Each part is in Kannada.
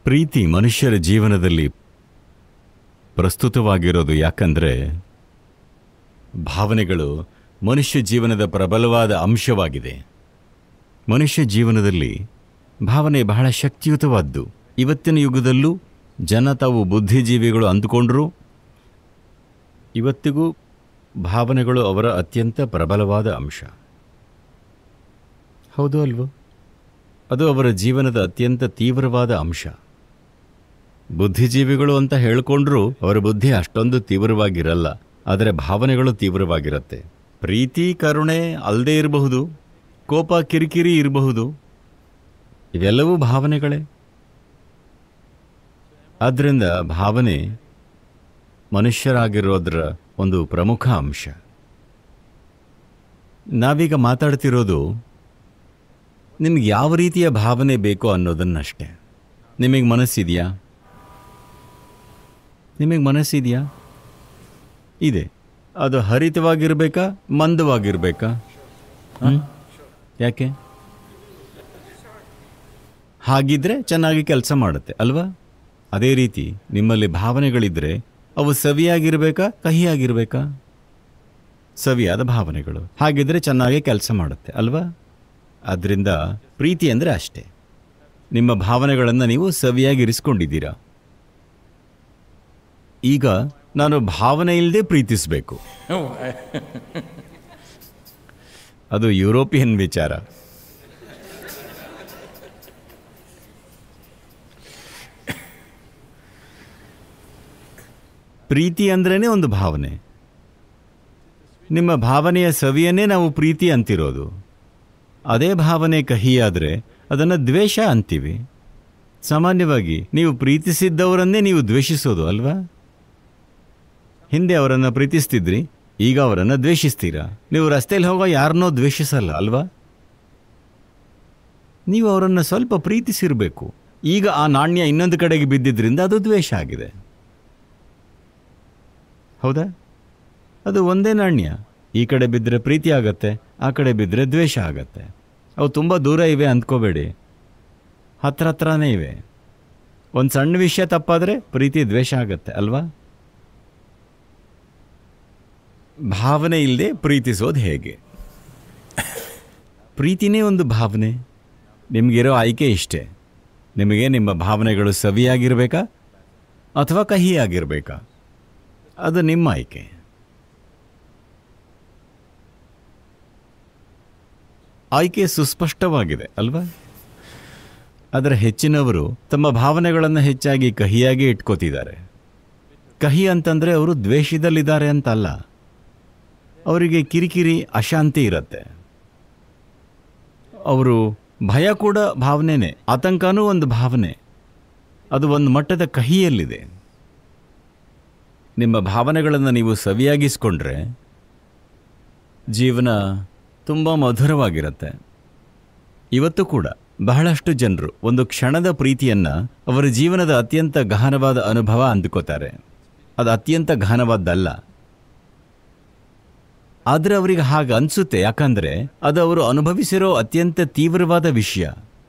ಪ್ರೀತಿ ಮನುಷ್ಯರ ಜೀವನದಲ್ಲಿ ಪ್ರಸ್ತುತವಾಗಿರೋದು ಯಾಕಂದರೆ ಭಾವನೆಗಳು ಮನುಷ್ಯ ಜೀವನದ ಪ್ರಬಲವಾದ ಅಂಶವಾಗಿದೆ. ಮನುಷ್ಯ ಜೀವನದಲ್ಲಿ ಭಾವನೆ ಬಹಳ ಶಕ್ತಿಯುತವಾದ್ದು. ಇವತ್ತಿನ ಯುಗದಲ್ಲೂ ಜನ ತಾವು ಬುದ್ಧಿಜೀವಿಗಳು ಅಂದುಕೊಂಡರೂ ಇವತ್ತಿಗೂ ಭಾವನೆಗಳು ಅವರ ಅತ್ಯಂತ ಪ್ರಬಲವಾದ ಅಂಶ. ಹೌದು ಅಲ್ವೋ? ಅದು ಅವರ ಜೀವನದ ಅತ್ಯಂತ ತೀವ್ರವಾದ ಅಂಶ. ಬುದ್ಧಿಜೀವಿಗಳು ಅಂತ ಹೇಳಿಕೊಂಡ್ರೂ ಅವರ ಬುದ್ಧಿ ಅಷ್ಟೊಂದು ತೀವ್ರವಾಗಿರಲ್ಲ, ಆದರೆ ಭಾವನೆಗಳು ತೀವ್ರವಾಗಿರುತ್ತೆ. ಪ್ರೀತಿ ಕರುಣೆ ಅಲ್ಲದೇ ಇರಬಹುದು, ಕೋಪ ಕಿರಿಕಿರಿ ಇರಬಹುದು, ಇವೆಲ್ಲವೂ ಭಾವನೆಗಳೇ. ಆದ್ದರಿಂದ ಭಾವನೆ ಮನುಷ್ಯರಾಗಿರೋದರ ಒಂದು ಪ್ರಮುಖ ಅಂಶ. ನಾವೀಗ ಮಾತಾಡ್ತಿರೋದು ನಿಮ್ಗೆ ಯಾವ ರೀತಿಯ ಭಾವನೆ ಬೇಕೋ ಅನ್ನೋದನ್ನಷ್ಟೇ. ನಿಮಗೆ ಮನಸ್ಸಿದೆಯಾ? ಇದೆ. ಅದು ಹರಿತವಾಗಿರಬೇಕಾ, ಮಂದವಾಗಿರಬೇಕಾ? ಯಾಕೆ? ಹಾಗಿದ್ರೆ ಚೆನ್ನಾಗಿ ಕೆಲಸ ಮಾಡುತ್ತೆ ಅಲ್ವಾ? ಅದೇ ರೀತಿ ನಿಮ್ಮಲ್ಲಿ ಭಾವನೆಗಳಿದ್ರೆ ಅವು ಸವಿಯಾಗಿರಬೇಕಾ, ಕಹಿಯಾಗಿರಬೇಕಾ? ಸವಿಯಾದ ಭಾವನೆಗಳು. ಹಾಗಿದ್ರೆ ಚೆನ್ನಾಗಿ ಕೆಲಸ ಮಾಡುತ್ತೆ ಅಲ್ವಾ? ಆದ್ದರಿಂದ ಪ್ರೀತಿ ಅಂದರೆ ಅಷ್ಟೇ. ನಿಮ್ಮ ಭಾವನೆಗಳನ್ನು ನೀವು ಸವಿಯಾಗಿರಿಸ್ಕೊಂಡಿದ್ದೀರಾ. ಈಗ ನಾನು ಭಾವನೆ ಇಲ್ಲದೆ ಪ್ರೀತಿಸಬೇಕು, ಅದು ಯುರೋಪಿಯನ್ ವಿಚಾರ. ಪ್ರೀತಿ ಅಂದ್ರೇ ಒಂದು ಭಾವನೆ. ನಿಮ್ಮ ಭಾವನೆಯ ಸವಿಯನ್ನೇ ನಾವು ಪ್ರೀತಿ ಅಂತಿರೋದು. ಅದೇ ಭಾವನೆ ಕಹಿಯಾದರೆ ಅದನ್ನು ದ್ವೇಷ ಅಂತೀವಿ. ಸಾಮಾನ್ಯವಾಗಿ ನೀವು ಪ್ರೀತಿಸಿದ್ದವರನ್ನೇ ನೀವು ದ್ವೇಷಿಸೋದು ಅಲ್ವಾ? ಹಿಂದೆ ಅವರನ್ನು ಪ್ರೀತಿಸ್ತಿದ್ರಿ, ಈಗ ಅವರನ್ನು ದ್ವೇಷಿಸ್ತೀರಾ. ನೀವು ರಸ್ತೆಯಲ್ಲಿ ಹೋಗೋ ಯಾರನ್ನೋ ದ್ವೇಷಿಸಲ್ಲ ಅಲ್ವಾ? ನೀವು ಅವರನ್ನು ಸ್ವಲ್ಪ ಪ್ರೀತಿಸಿರಬೇಕು. ಈಗ ಆ ನಾಣ್ಯ ಇನ್ನೊಂದು ಕಡೆಗೆ ಬಿದ್ದಿದ್ದರಿಂದ ಅದು ದ್ವೇಷ ಆಗಿದೆ. ಹೌದಾ? ಅದು ಒಂದೇ ನಾಣ್ಯ. ಈ ಕಡೆ ಬಿದ್ದರೆ ಪ್ರೀತಿ ಆಗತ್ತೆ, ಆ ಕಡೆ ಬಿದ್ದರೆ ದ್ವೇಷ ಆಗತ್ತೆ. ಅವು ತುಂಬ ದೂರ ಇವೆ ಅಂದ್ಕೋಬೇಡಿ, ಹತ್ರನೇ ಇವೆ. ಒಂದು ಸಣ್ಣ ವಿಷಯ ತಪ್ಪಾದರೆ ಪ್ರೀತಿ ದ್ವೇಷ ಆಗತ್ತೆ ಅಲ್ವಾ? ಭಾವನೆ ಇಲ್ಲದೆ ಪ್ರೀತಿಸೋದು ಹೇಗೆ? ಪ್ರೀತಿನೇ ಒಂದು ಭಾವನೆ. ನಿಮಗಿರೋ ಆಯ್ಕೆ ಇಷ್ಟೇ. ನಿಮಗೆ ನಿಮ್ಮ ಭಾವನೆಗಳು ಸವಿಯಾಗಿರಬೇಕಾ ಅಥವಾ ಕಹಿಯಾಗಿರಬೇಕಾ? ಅದು ನಿಮ್ಮ ಆಯ್ಕೆ. ಆಯ್ಕೆ ಸುಸ್ಪಷ್ಟವಾಗಿದೆ ಅಲ್ವಾ? ಆದರೆ ಹೆಚ್ಚಿನವರು ತಮ್ಮ ಭಾವನೆಗಳನ್ನು ಹೆಚ್ಚಾಗಿ ಕಹಿಯಾಗಿ ಇಟ್ಕೋತಿದ್ದಾರೆ. ಕಹಿ ಅಂತಂದರೆ ಅವರು ದ್ವೇಷದಲ್ಲಿದ್ದಾರೆ ಅಂತಲ್ಲ, ಅವರಿಗೆ ಕಿರಿಕಿರಿ ಅಶಾಂತಿ ಇರುತ್ತೆ. ಅವರು ಭಯ ಕೂಡ ಭಾವನೆನೇ, ಆತಂಕನೂ ಒಂದು ಭಾವನೆ. ಅದು ಒಂದು ಮಟ್ಟದ ಕಹಿಯಲ್ಲಿದೆ. ನಿಮ್ಮ ಭಾವನೆಗಳನ್ನು ನೀವು ಸವಿಯಾಗಿಸ್ಕೊಂಡ್ರೆ ಜೀವನ ತುಂಬ ಮಧುರವಾಗಿರುತ್ತೆ. ಇವತ್ತು ಕೂಡ ಬಹಳಷ್ಟು ಜನರು ಒಂದು ಕ್ಷಣದ ಪ್ರೀತಿಯನ್ನು ಅವರ ಜೀವನದ ಅತ್ಯಂತ ಗಹನವಾದ ಅನುಭವ ಅಂದುಕೋತಾರೆ. ಅದು ಅತ್ಯಂತ ಗಹನವಾದ್ದಲ್ಲ, ಆದರೆ ಅವರಿಗೆ ಹಾಗೆ ಅನಿಸುತ್ತೆ. ಯಾಕಂದರೆ ಅದು ಅವರು ಅನುಭವಿಸಿರೋ ಅತ್ಯಂತ ತೀವ್ರವಾದ ವಿಷಯ.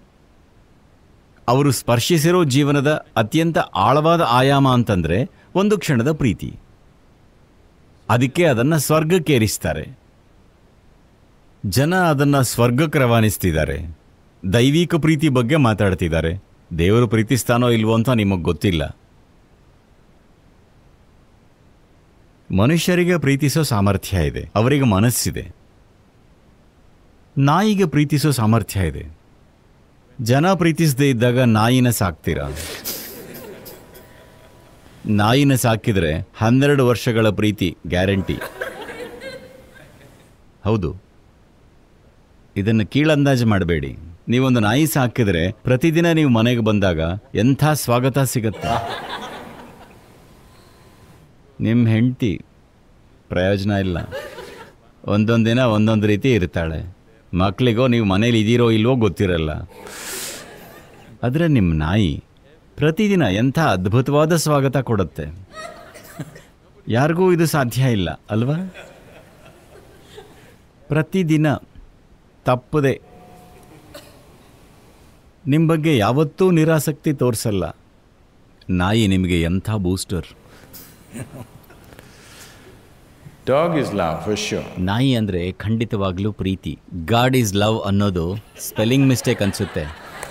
ಅವರು ಸ್ಪರ್ಶಿಸಿರೋ ಜೀವನದ ಅತ್ಯಂತ ಆಳವಾದ ಆಯಾಮ ಅಂತಂದರೆ ಒಂದು ಕ್ಷಣದ ಪ್ರೀತಿ. ಅದಕ್ಕೆ ಅದನ್ನು ಸ್ವರ್ಗಕ್ಕೇರಿಸ್ತಾರೆ. ಜನ ಅದನ್ನು ಸ್ವರ್ಗಕ್ಕೆ ರವಾನಿಸ್ತಿದ್ದಾರೆ. ದೈವಿಕ ಪ್ರೀತಿ ಬಗ್ಗೆ ಮಾತಾಡ್ತಿದ್ದಾರೆ. ದೇವರು ಪ್ರೀತಿಸ್ತಾನೋ ಇಲ್ವೋ ಅಂತ ನಿಮಗೆ ಗೊತ್ತಿಲ್ಲ. ಮನುಷ್ಯರಿಗೆ ಪ್ರೀತಿಸೋ ಸಾಮರ್ಥ್ಯ ಇದೆ, ಅವರಿಗೆ ಮನಸ್ಸಿದೆ. ನಾಯಿಗೆ ಪ್ರೀತಿಸೋ ಸಾಮರ್ಥ್ಯ ಇದೆ. ಜನ ಪ್ರೀತಿಸದೇ ಇದ್ದಾಗ ನಾಯಿನ ಸಾಕ್ತೀರಾ? ನಾಯಿನ ಸಾಕಿದರೆ 12 ವರ್ಷಗಳ ಪ್ರೀತಿ ಗ್ಯಾರಂಟಿ. ಹೌದು, ಇದನ್ನು ಕೀಳಂದಾಜು ಮಾಡಬೇಡಿ. ನೀವೊಂದು ನಾಯಿ ಸಾಕಿದರೆ ಪ್ರತಿದಿನ ನೀವು ಮನೆಗೆ ಬಂದಾಗ ಎಂಥ ಸ್ವಾಗತ ಸಿಗತ್ತೆ. ನಿಮ್ಮ ಹೆಂಡತಿ ಪ್ರಯೋಜನ ಇಲ್ಲ, ಒಂದೊಂದು ದಿನ ಒಂದೊಂದು ರೀತಿ ಇರ್ತಾಳೆ. ಮಕ್ಕಳಿಗೋ ನೀವು ಮನೇಲಿ ಇದ್ದೀರೋ ಇಲ್ವೋ ಗೊತ್ತಿರಲ್ಲ. ಆದರೆ ನಿಮ್ಮ ನಾಯಿ ಪ್ರತಿದಿನ ಎಂಥ ಅದ್ಭುತವಾದ ಸ್ವಾಗತ ಕೊಡುತ್ತೆ. ಯಾರಿಗೂ ಇದು ಸಾಧ್ಯ ಇಲ್ಲ ಅಲ್ವಾ? ಪ್ರತಿದಿನ ತಪ್ಪದೆ ನಿಮ್ಮ ಬಗ್ಗೆ ಯಾವತ್ತೂ ನಿರಾಸಕ್ತಿ ತೋರಿಸಲ್ಲ. ನಾಯಿ ನಿಮಗೆ ಎಂಥ booster. Dog is love for sure. ನಾಯಿ ಅಂದರೆ ಖಂಡಿತವಾಗ್ಲೂ ಪ್ರೀತಿ. ಗಾಡ್ ಈಸ್ ಲವ್ ಅನ್ನೋದು ಸ್ಪೆಲ್ಲಿಂಗ್ ಮಿಸ್ಟೇಕ್ ಅನಿಸುತ್ತೆ.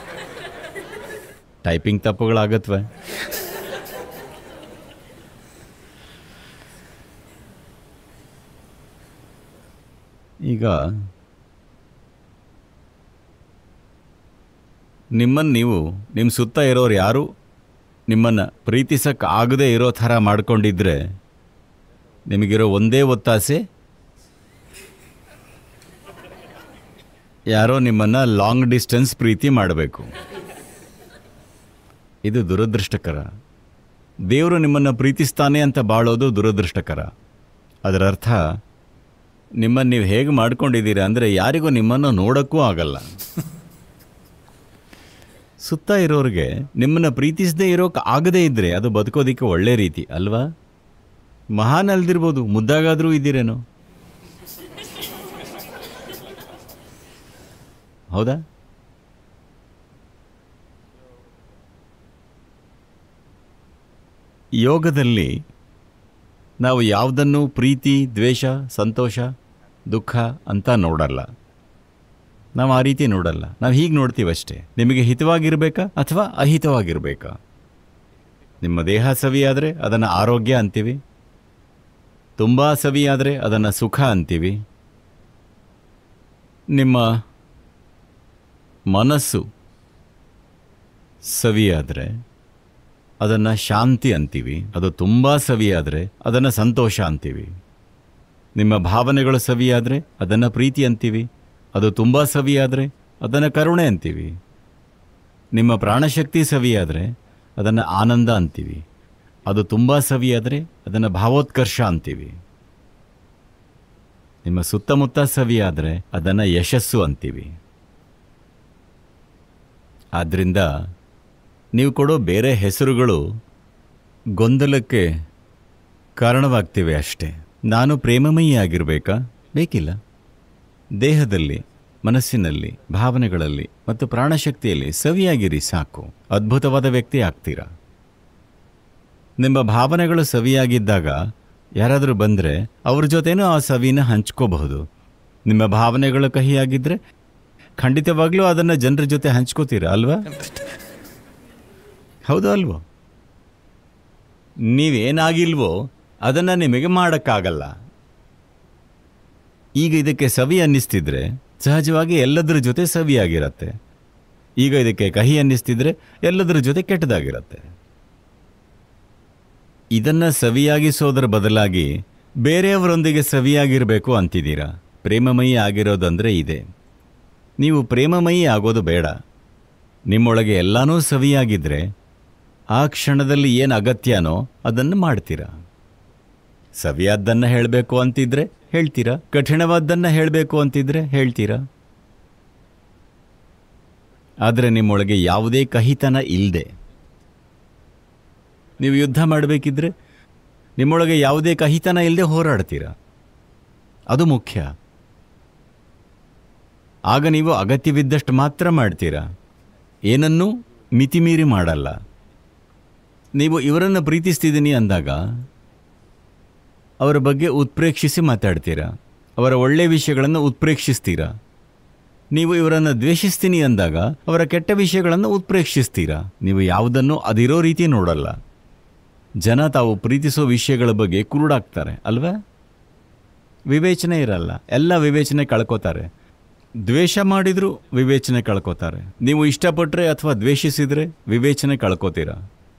ಟೈಪಿಂಗ್ ತಪ್ಪುಗಳಾಗತ್ವೆ. ಈಗ ನಿಮ್ಮನ್ನು ನೀವು ನಿಮ್ಮ ಸುತ್ತ ಇರೋರು ಯಾರು ನಿಮ್ಮನ್ನು ಪ್ರೀತಿಸಕ್ಕೆ ಆಗದೇ ಇರೋ ಥರ ಮಾಡ್ಕೊಂಡಿದ್ರೆ ನಿಮಗಿರೋ ಒಂದೇ ಒತ್ತಾಸೆ ಯಾರೋ ನಿಮ್ಮನ್ನು ಲಾಂಗ್ ಡಿಸ್ಟೆನ್ಸ್ ಪ್ರೀತಿ ಮಾಡಬೇಕು. ಇದು ದುರದೃಷ್ಟಕರ. ದೇವರು ನಿಮ್ಮನ್ನು ಪ್ರೀತಿಸ್ತಾನೆ ಅಂತ ಬಾಳೋದು ದುರದೃಷ್ಟಕರ. ಅದರ ಅರ್ಥ ನಿಮ್ಮನ್ನು ನೀವು ಹೇಗೆ ಮಾಡ್ಕೊಂಡಿದ್ದೀರಾ ಅಂದರೆ ಯಾರಿಗೂ ನಿಮ್ಮನ್ನು ನೋಡೋಕ್ಕೂ ಆಗಲ್ಲ. ಸುತ್ತ ಇರೋರಿಗೆ ನಿಮ್ಮನ್ನು ಪ್ರೀತಿಸದೇ ಇರೋಕೆ ಆಗದೇ ಇದ್ದರೆ ಅದು ಬದುಕೋದಕ್ಕೆ ಒಳ್ಳೆ ರೀತಿ ಅಲ್ವಾ? ಮಹಾನ್ ಅಲ್ದಿರ್ಬೋದು, ಮುದ್ದಾಗಾದರೂ ಇದ್ದೀರೇನೋ, ಹೌದಾ? ಯೋಗದಲ್ಲಿ ನಾವು ಯಾವುದನ್ನು ಪ್ರೀತಿ, ದ್ವೇಷ, ಸಂತೋಷ, ದುಃಖ ಅಂತ ನೋಡಲ್ಲ. ನಾವು ಆ ರೀತಿ ನೋಡಲ್ಲ. ನಾವು ಹೀಗೆ ನೋಡ್ತೀವಷ್ಟೇ. ನಿಮಗೆ ಹಿತವಾಗಿರಬೇಕಾ ಅಥವಾ ಅಹಿತವಾಗಿರಬೇಕಾ? ನಿಮ್ಮ ದೇಹ ಸವಿಯಾದರೆ ಅದನ್ನು ಆರೋಗ್ಯ ಅಂತೀವಿ, ತುಂಬ ಸವಿಯಾದರೆ ಅದನ್ನು ಸುಖ ಅಂತೀವಿ, ನಿಮ್ಮ ಮನಸ್ಸು ಸವಿಯಾದರೆ ಅದನ್ನು ಶಾಂತಿ ಅಂತೀವಿ, ಅದು ತುಂಬ ಸವಿಯಾದರೆ ಅದನ್ನು ಸಂತೋಷ ಅಂತೀವಿ. ನಿಮ್ಮ ಭಾವನೆಗಳು ಸವಿಯಾದರೆ ಅದನ್ನು ಪ್ರೀತಿ ಅಂತೀವಿ, ಅದು ತುಂಬ ಸವಿಯಾದರೆ ಅದನ್ನು ಕರುಣೆ ಅಂತೀವಿ. ನಿಮ್ಮ ಪ್ರಾಣಶಕ್ತಿ ಸವಿಯಾದರೆ ಅದನ್ನು ಆನಂದ ಅಂತೀವಿ, ಅದು ತುಂಬ ಸವಿಯಾದರೆ ಅದನ್ನು ಭಾವೋತ್ಕರ್ಷ ಅಂತೀವಿ. ನಿಮ್ಮ ಸುತ್ತಮುತ್ತ ಸವಿಯಾದರೆ ಅದನ್ನು ಯಶಸ್ಸು ಅಂತೀವಿ. ಆದ್ದರಿಂದ ನೀವು ಕೊಡೋ ಬೇರೆ ಹೆಸರುಗಳು ಗೊಂದಲಕ್ಕೆ ಕಾರಣವಾಗ್ತಿವೆ ಅಷ್ಟೇ. ನಾನು ಪ್ರೇಮಮಯಿ ಆಗಿರಬೇಕಾ? ಬೇಕಿಲ್ಲ. ದೇಹದಲ್ಲಿ, ಮನಸ್ಸಿನಲ್ಲಿ, ಭಾವನೆಗಳಲ್ಲಿ ಮತ್ತು ಪ್ರಾಣಶಕ್ತಿಯಲ್ಲಿ ಸವಿಯಾಗಿರಿ ಸಾಕು. ಅದ್ಭುತವಾದ ವ್ಯಕ್ತಿ ಆಗ್ತೀರಾ. ನಿಮ್ಮ ಭಾವನೆಗಳು ಸವಿಯಾಗಿದ್ದಾಗ ಯಾರಾದರೂ ಬಂದರೆ ಅವ್ರ ಜೊತೆನೂ ಆ ಸವಿನ ಹಂಚ್ಕೋಬಹುದು. ನಿಮ್ಮ ಭಾವನೆಗಳು ಕಹಿಯಾಗಿದ್ದರೆ ಖಂಡಿತವಾಗ್ಲೂ ಅದನ್ನು ಜನರ ಜೊತೆ ಹಂಚ್ಕೋತೀರಾ ಅಲ್ವಾ? ಹೌದು ಅಲ್ವೋ? ನೀವೇನಾಗಿಲ್ವೋ ಅದನ್ನು ನಿಮಗೆ ಮಾಡೋಕ್ಕಾಗಲ್ಲ. ಈಗ ಇದಕ್ಕೆ ಸವಿ ಅನ್ನಿಸ್ತಿದ್ರೆ ಸಹಜವಾಗಿ ಎಲ್ಲದರ ಜೊತೆ ಸವಿಯಾಗಿರತ್ತೆ. ಈಗ ಇದಕ್ಕೆ ಕಹಿ ಅನ್ನಿಸ್ತಿದ್ರೆ ಎಲ್ಲದರ ಜೊತೆ ಕೆಟ್ಟದಾಗಿರತ್ತೆ. ಇದನ್ನು ಸವಿಯಾಗಿಸೋದರ ಬದಲಾಗಿ ಬೇರೆಯವರೊಂದಿಗೆ ಸವಿಯಾಗಿರಬೇಕು ಅಂತಿದ್ದೀರಾ. ಪ್ರೇಮಮಯಿ ಆಗಿರೋದಂದರೆ ಇದೆ. ನೀವು ಪ್ರೇಮಮಯಿ ಆಗೋದು ಬೇಡ. ನಿಮ್ಮೊಳಗೆ ಎಲ್ಲನೂ ಸವಿಯಾಗಿದ್ದರೆ ಆ ಕ್ಷಣದಲ್ಲಿ ಏನು ಅಗತ್ಯನೋ ಅದನ್ನು ಮಾಡ್ತೀರಾ. ಸವಿಯಾದ್ದನ್ನು ಹೇಳಬೇಕು ಅಂತಿದ್ರೆ ಹೇಳ್ತೀರಾ, ಕಠಿಣವಾದ್ದನ್ನು ಹೇಳಬೇಕು ಅಂತಿದ್ರೆ ಹೇಳ್ತೀರಾ. ಆದರೆ ನಿಮ್ಮೊಳಗೆ ಯಾವುದೇ ಕಹಿತನ ಇಲ್ಲದೆ ನೀವು ಯುದ್ಧ ಮಾಡಬೇಕಿದ್ರೆ ನಿಮ್ಮೊಳಗೆ ಯಾವುದೇ ಕಹಿತನ ಇಲ್ಲದೆ ಹೋರಾಡ್ತೀರಾ. ಅದು ಮುಖ್ಯ. ಆಗ ನೀವು ಅಗತ್ಯವಿದ್ದಷ್ಟು ಮಾತ್ರ ಮಾಡ್ತೀರಾ, ಏನನ್ನೂ ಮಿತಿಮೀರಿ ಮಾಡಲ್ಲ. ನೀವು ಇವರನ್ನು ಪ್ರೀತಿಸ್ತಿದ್ದೀನಿ ಅಂದಾಗ ಅವರ ಬಗ್ಗೆ ಉತ್ಪ್ರೇಕ್ಷಿಸಿ ಮಾತಾಡ್ತೀರಾ, ಅವರ ಒಳ್ಳೆಯ ವಿಷಯಗಳನ್ನು ಉತ್ಪ್ರೇಕ್ಷಿಸ್ತೀರಾ. ನೀವು ಇವರನ್ನು ದ್ವೇಷಿಸ್ತೀನಿ ಅಂದಾಗ ಅವರ ಕೆಟ್ಟ ವಿಷಯಗಳನ್ನು ಉತ್ಪ್ರೇಕ್ಷಿಸ್ತೀರಾ. ನೀವು ಯಾವುದನ್ನು ಅದಿರೋ ರೀತಿ ನೋಡಲ್ಲ. ಜನ ತಾವು ಪ್ರೀತಿಸೋ ವಿಷಯಗಳ ಬಗ್ಗೆ ಕುರುಡಾಗ್ತಾರೆ ಅಲ್ವಾ? ವಿವೇಚನೆ ಇರಲ್ಲ. ಎಲ್ಲ ವಿವೇಚನೆ ಕಳ್ಕೋತಾರೆ. ದ್ವೇಷ ಮಾಡಿದರೂ ವಿವೇಚನೆ ಕಳ್ಕೋತಾರೆ. ನೀವು ಇಷ್ಟಪಟ್ಟರೆ ಅಥವಾ ದ್ವೇಷಿಸಿದರೆ ವಿವೇಚನೆ ಕಳ್ಕೋತೀರಾ.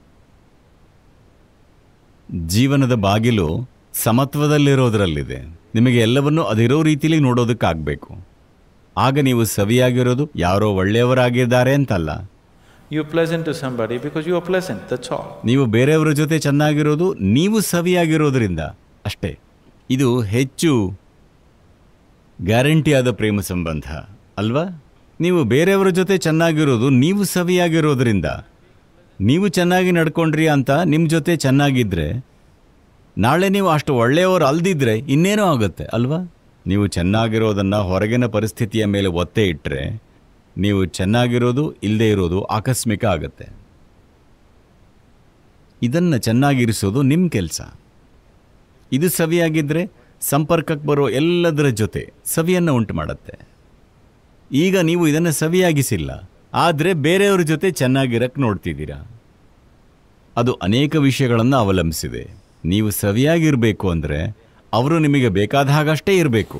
ಜೀವನದ ಬಾಗಿಲು ಸಮತ್ವದಲ್ಲಿರೋದರಲ್ಲಿದೆ. ನಿಮಗೆ ಎಲ್ಲವನ್ನೂ ಅದಿರೋ ರೀತಿಯಲ್ಲಿ ನೋಡೋದಕ್ಕಾಗಬೇಕು. ಆಗ ನೀವು ಸವಿಯಾಗಿರೋದು ಯಾರೋ ಒಳ್ಳೆಯವರಾಗಿದ್ದಾರೆ ಅಂತಲ್ಲ. You're pleasant to somebody because you are pleasant, that's all. ನೀವು ಬೇರೆಯವರ ಜೊತೆ ಚೆನ್ನಾಗಿರೋದು ನೀವು ಸವಿಯಾಗಿರೋದ್ರಿಂದ ಅಷ್ಟೇ. ಇದು ಹೆಚ್ಚು ಗ್ಯಾರಂಟಿಯಾದ ಪ್ರೇಮ ಸಂಬಂಧ ಅಲ್ವಾ? ನೀವು ಬೇರೆಯವರ ಜೊತೆ ಚೆನ್ನಾಗಿರೋದು ನೀವು ಸವಿಯಾಗಿರೋದ್ರಿಂದ. ನೀವು ಚೆನ್ನಾಗಿ ನಡ್ಕೊಂಡ್ರಿ ಅಂತ ನಿಮ್ಮ ಜೊತೆ ಚೆನ್ನಾಗಿದ್ದರೆ ನಾಳೆ ನೀವು ಅಷ್ಟು ಒಳ್ಳೆಯವರು ಅಲ್ದಿದ್ರೆ ಇನ್ನೇನೋ ಆಗುತ್ತೆ ಅಲ್ವಾ? ನೀವು ಚೆನ್ನಾಗಿರೋದನ್ನು ಹೊರಗಿನ ಪರಿಸ್ಥಿತಿಯ ಮೇಲೆ ಒತ್ತೆ ಇಟ್ಟರೆ ನೀವು ಚೆನ್ನಾಗಿರೋದು ಇಲ್ಲದೇ ಇರೋದು ಆಕಸ್ಮಿಕ ಆಗುತ್ತೆ. ಇದನ್ನು ಚೆನ್ನಾಗಿರಿಸೋದು ನಿಮ್ಮ ಕೆಲಸ. ಇದು ಸವಿಯಾಗಿದ್ದರೆ ಸಂಪರ್ಕಕ್ಕೆ ಬರೋ ಎಲ್ಲದರ ಜೊತೆ ಸವಿಯನ್ನು ಉಂಟು ಮಾಡುತ್ತೆ. ಈಗ ನೀವು ಇದನ್ನು ಸವಿಯಾಗಿಸಿಲ್ಲ, ಆದರೆ ಬೇರೆಯವ್ರ ಜೊತೆ ಚೆನ್ನಾಗಿರಕ್ಕೆ ನೋಡ್ತಿದ್ದೀರಾ. ಅದು ಅನೇಕ ವಿಷಯಗಳನ್ನು ಅವಲಂಬಿಸಿದೆ. ನೀವು ಸವಿಯಾಗಿರಬೇಕು ಅಂದರೆ ಅವರು ನಿಮಗೆ ಬೇಕಾದ ಹಾಗಷ್ಟೇ ಇರಬೇಕು.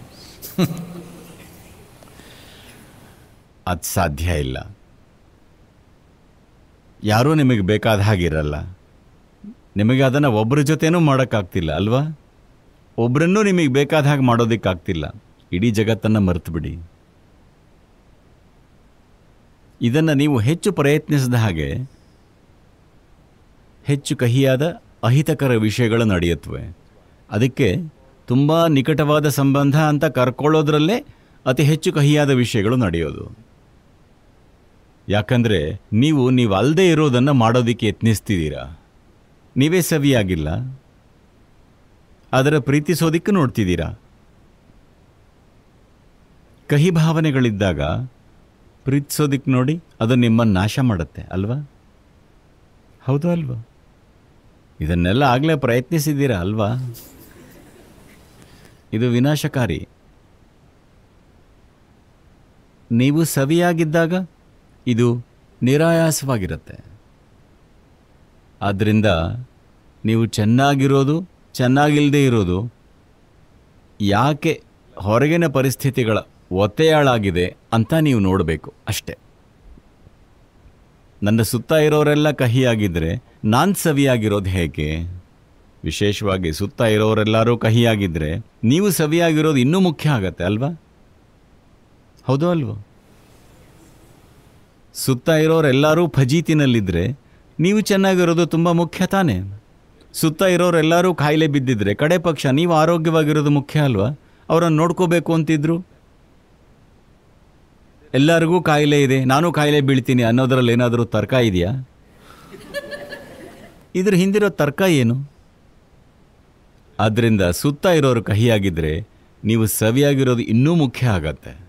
ಅದು ಸಾಧ್ಯ ಇಲ್ಲ. ಯಾರೂ ನಿಮಗೆ ಬೇಕಾದ ಹಾಗಿರಲ್ಲ. ನಿಮಗೆ ಅದನ್ನು ಒಬ್ಬರ ಜೊತೆನೂ ಮಾಡೋಕ್ಕಾಗ್ತಿಲ್ಲ ಅಲ್ವಾ? ಒಬ್ಬರನ್ನೂ ನಿಮಗೆ ಬೇಕಾದ ಹಾಗೆ ಮಾಡೋದಕ್ಕಾಗ್ತಿಲ್ಲ. ಇಡೀ ಜಗತ್ತನ್ನು ಮರೆತು ಬಿಡಿ. ಇದನ್ನು ನೀವು ಹೆಚ್ಚು ಪ್ರಯತ್ನಿಸಿದ ಹಾಗೆ ಹೆಚ್ಚು ಕಹಿಯಾದ ಅಹಿತಕರ ವಿಷಯಗಳು ನಡೆಯುತ್ತವೆ. ಅದಕ್ಕೆ ತುಂಬ ನಿಕಟವಾದ ಸಂಬಂಧ ಅಂತ ಕರ್ಕೊಳ್ಳೋದ್ರಲ್ಲೇ ಅತಿ ಹೆಚ್ಚು ಕಹಿಯಾದ ವಿಷಯಗಳು ನಡೆಯೋದು. ಯಾಕಂದರೆ ನೀವು ಅಲ್ಲದೆ ಇರೋದನ್ನು ಮಾಡೋದಕ್ಕೆ ಯತ್ನಿಸ್ತಿದ್ದೀರಾ. ನೀವೇ ಸವಿಯಾಗಿಲ್ಲ, ಅದರ ಪ್ರೀತಿಸೋದಿಕ್ಕೆ ನೋಡ್ತಿದ್ದೀರಾ. ಕಹಿ ಭಾವನೆಗಳಿದ್ದಾಗ ಪ್ರೀತಿಸೋದಿಕ್ಕೆ ನೋಡಿ, ಅದು ನಿಮ್ಮನ್ನು ನಾಶ ಮಾಡುತ್ತೆ ಅಲ್ವಾ? ಹೌದು ಅಲ್ವಾ? ಇದನ್ನೆಲ್ಲ ಆಗಲೇ ಪ್ರಯತ್ನಿಸಿದ್ದೀರಾ ಅಲ್ವಾ? ಇದು ವಿನಾಶಕಾರಿ. ನೀವು ಸವಿಯಾಗಿದ್ದಾಗ ಇದು ನಿರಾಯಾಸವಾಗಿರುತ್ತೆ. ಆದ್ದರಿಂದ ನೀವು ಚೆನ್ನಾಗಿರೋದು, ಚೆನ್ನಾಗಿಲ್ಲದೆ ಇರೋದು ಯಾಕೆ ಹೊರಗಿನ ಪರಿಸ್ಥಿತಿಗಳ ಒತ್ತೆಯಾಳಾಗಿದೆ ಅಂತ ನೀವು ನೋಡಬೇಕು ಅಷ್ಟೆ. ನನ್ನ ಸುತ್ತ ಇರೋರೆಲ್ಲ ಕಹಿಯಾಗಿದ್ದರೆ ನಾನು ಸವಿಯಾಗಿರೋದು ಹೇಗೆ? ವಿಶೇಷವಾಗಿ ಸುತ್ತ ಇರೋರೆಲ್ಲರೂ ಕಹಿಯಾಗಿದ್ದರೆ ನೀವು ಸವಿಯಾಗಿರೋದು ಇನ್ನೂ ಮುಖ್ಯ ಆಗತ್ತೆ ಅಲ್ವಾ? ಹೌದು ಅಲ್ವೋ? ಸುತ್ತ ಇರೋರೆಲ್ಲರೂ ಫಜೀತಿನಲ್ಲಿದ್ದರೆ ನೀವು ಚೆನ್ನಾಗಿರೋದು ತುಂಬ ಮುಖ್ಯ ತಾನೇ. ಸುತ್ತ ಇರೋರೆಲ್ಲರೂ ಕಾಯಿಲೆ ಬಿದ್ದಿದ್ರೆ ಕಡೆ ಪಕ್ಷ ನೀವು ಆರೋಗ್ಯವಾಗಿರೋದು ಮುಖ್ಯ ಅಲ್ವಾ? ಅವರನ್ನು ನೋಡ್ಕೋಬೇಕು ಅಂತಿದ್ರು. ಎಲ್ಲರಿಗೂ ಕಾಯಿಲೆ ಇದೆ, ನಾನು ಕಾಯಿಲೆ ಬೀಳ್ತೀನಿ ಅನ್ನೋದ್ರಲ್ಲಿ ಏನಾದರೂ ತರ್ಕ ಇದೆಯಾ? ಇದ್ರ ಹಿಂದಿರೋ ತರ್ಕ ಏನು? ಆದ್ದರಿಂದ ಸುತ್ತ ಇರೋರು ಕಹಿಯಾಗಿದ್ದರೆ ನೀವು ಸವಿಯಾಗಿರೋದು ಇನ್ನೂ ಮುಖ್ಯ ಆಗತ್ತೆ.